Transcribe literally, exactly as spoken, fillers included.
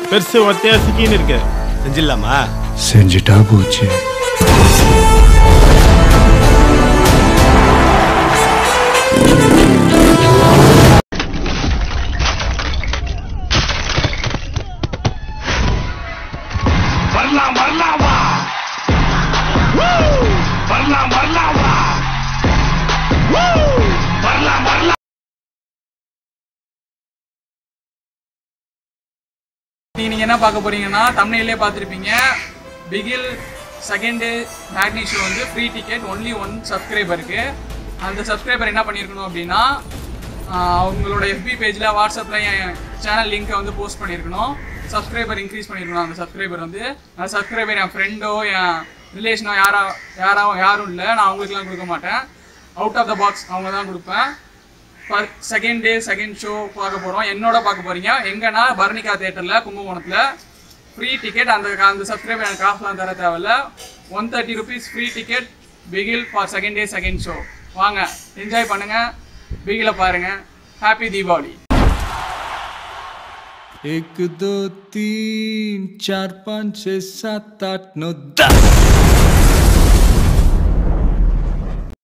பெருசு ஒத்தையா சிக்கின்னு இருக்கு. செஞ்சிடலாமா? செஞ்சுட்டா போச்சு. வரலாம் வரலாம் வா, வரலாம் வரலாம் வா, வரலாம் வரலாம். நீங்க என்ன பார்க்க போறீங்கன்னா தம்ப்நெயிலே பார்த்துருப்பீங்க. Bigil second day matinee show வந்து ஃப்ரீ டிக்கெட் ஒன்லி ஒன் சப்ஸ்கிரைபருக்கு. அந்த சப்ஸ்கிரைபர் என்ன பண்ணியிருக்கணும் அப்படின்னா அவங்களோட எஃபி பேஜில் வாட்ஸ்அப்பில் என் சேனல் லிங்க்கை வந்து போஸ்ட் பண்ணியிருக்கணும். சப்ஸ்கிரைபர் இன்க்ரீஸ் பண்ணியிருக்கணும். அந்த சப்ஸ்கிரைபர் வந்து அந்த சப்ஸ்கிரைபர் என் ஃப்ரெண்டோ என் ரிலேஷனோ யாரா யாரா யாரும் இல்லை, நான் அவங்களுக்குலாம் கொடுக்க மாட்டேன். அவுட் ஆஃப் த பாக்ஸ் அவங்க தான் கொடுப்பேன். செகண்ட் டே செகண்ட் ஷோ பார்க்க போகிறோம். என்னோட பார்க்க போகிறீங்க எங்கன்னா பரணிகா தேட்டரில் கும்பகோணத்தில். Free ticket. அந்த அந்த சப்ஸ்கிரைபர் எனக்கு காசுலாம் தர தேவையில்ல. One thirty rupees free ticket Bigil for second day second show. வாங்க என்ஜாய் பண்ணுங்கள், பிகிலை பாருங்கள். ஹாப்பி தீபாவளி. एक दो तीन चार पाँच छः सात आठ नौ दस